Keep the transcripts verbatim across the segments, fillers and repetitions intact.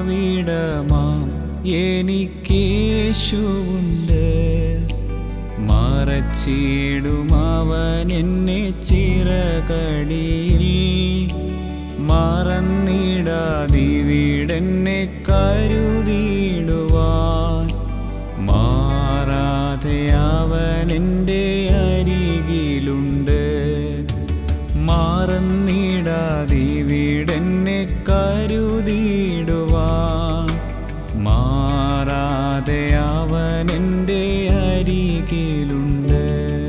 മാറവിടമാം എനിക്കേശുവുണ്ട്. മറച്ചിടും അവൻ എന്നെ ചിറകടിയിൽ. മറന്നിടാതിവിടെന്നെ കരുതിയിടുവാൻ. മാറാതെ അവൻ എൻ്റെ അരികിലുണ്ട്. മറന്നിടാതിവിടെന്നെ കരുതിയിടുവാൻ. മാറാതെ അവൻ എൻ്റെ അരികിലുണ്ട്.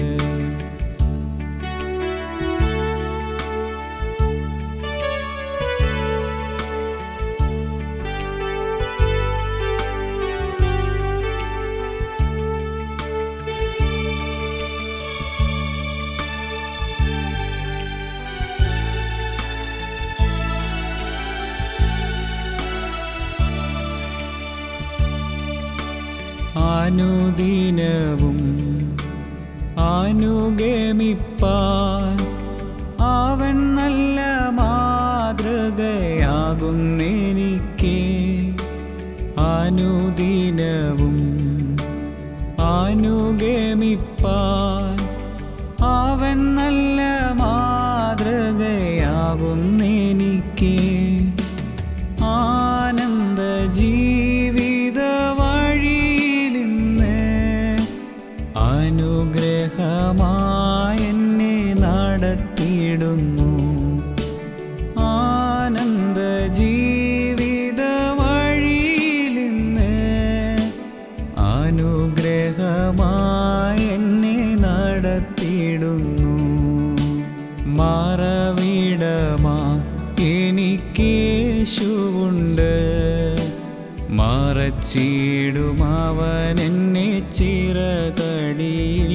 അനുദിനവും അനുഗമിപ്പാൻ അവൻ നല്ല മാതൃകയാകുന്നെനിക്ക്. അനുദിനവും അനുഗമിപ്പാൻ അവൻ നല്ല മാതൃകയാകുന്നെനിക്ക്. ആനന്ദ ജീവിത അനുഗ്രഹമായെന്നെ നടത്തിയിടുന്നു. ആനന്ദ ജീവിത വഴിയിലിന്ന് അനുഗ്രഹമായെന്നെ നടത്തിയിടുന്നു. മറവിടമാ എനിക്കേശുവുണ്ട്. മറച്ചിടും അവൻ എന്നെ ചിറകടിയിൽ.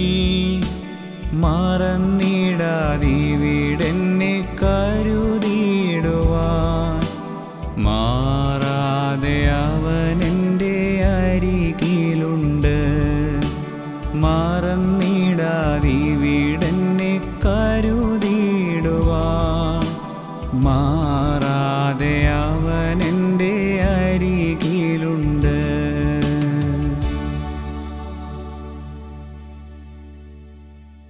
മറന്നിടാതിവിടെന്നെ കരുതിയിടുവാൻ. മാറാതെ അവൻ എൻ്റെ അരികിലുണ്ട്. മറന്നിടാതിവിടെന്നെ കരുതിയിടുവാൻ. മാ